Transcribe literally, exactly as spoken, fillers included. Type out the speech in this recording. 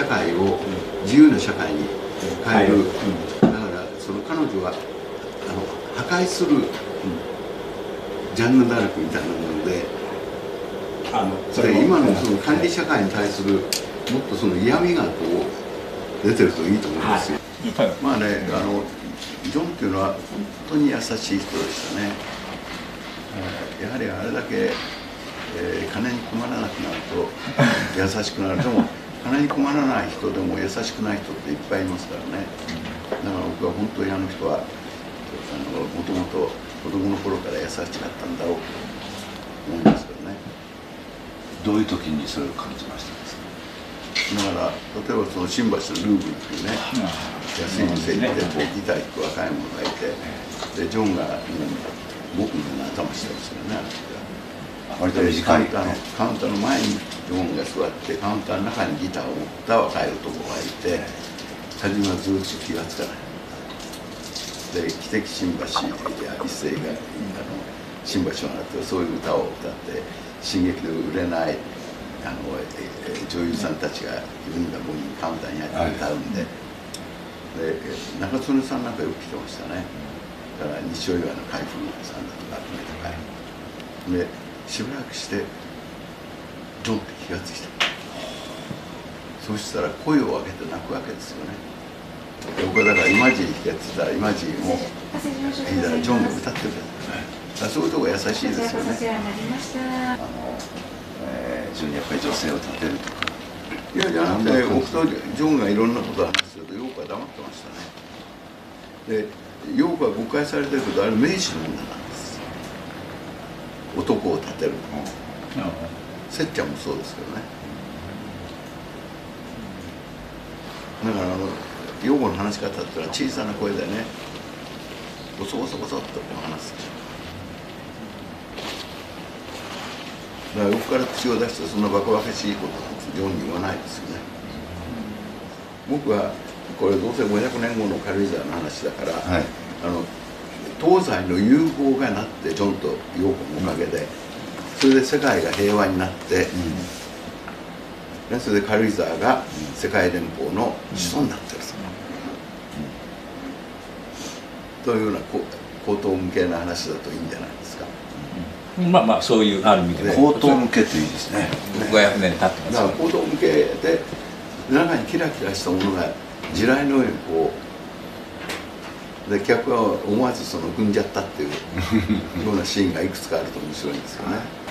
会を自由な社会に変える、だからその彼女はあの破壊するジャンヌ・ダルクみたいなもので、あのそれ今のその管理社会に対するもっとその嫌味がこう出てるといいと思うんですよ。はい、まあね、あのジョンっていうのは本当に優しい人でしたね。やはりあれだけ、えー、金に困らなくなると優しくなる。でも金に困らない人でも優しくない人っていっぱいいますからね。だから僕は本当にあの人はもともと子供の頃から優しかったんだろうと思いますけどね。 どういう時にそれを感じましたですか？ だから例えばその新橋のルーブルっていうね、安い店行ってこうギター弾く若い者がいて、でジョンが僕のような頭してますよね。 割と短いカウンターのカウンターの前にジョンが座ってカウンターの中にギターを持った若い男がいて、初めはずっと気がつかない。で汽笛新橋や一世があの新橋を習ってそういう歌を歌って新劇で売れないあの女優さんたちがよにんかごにんカウンターに入って歌うんで、で中曽根さんなんかよく来てましたね。だから日曜岩の海部さんだとか集めた会でしばらくしてジョンって気がついた。そうしたら声を上げて泣くわけですよね。僕はだからイマジン弾けって言ったらイマジンを弾いたらジョンが歌ってる。そういうとこが優しいですよね。 あの、えー、非常にやっぱり女性を立てるとか。 いやじゃなくて僕とジョンがいろんなことを話するとヨーコは黙ってましたね。でヨーコは誤解されてるけどあれ明治の女なんです。男を立てる。せっちゃんもそうですけどね。だからあのヨーコの話し方っていうのは小さな声でねボソボソボソっとこう話す。だから横から口を出してそんなバカバカしいことジョンに言わないですよね。僕はこれどうせごひゃくねんごの軽井沢の話だから、はい、あの東西の融合がなってジョンとヨーコのおかげで、うん、それで世界が平和になって、うん、それで軽井沢が世界連邦の子孫になってる、うん、というような口頭無形な話だといいんじゃないですか。 まあまあそういうある意味で口頭向けっていいですね。 ごひゃくねん経ってます。 だから口頭向けで中にキラキラしたものが地雷のようにこうで客は思わずその踏んじゃったっていうようなシーンがいくつかあると面白いんですよね。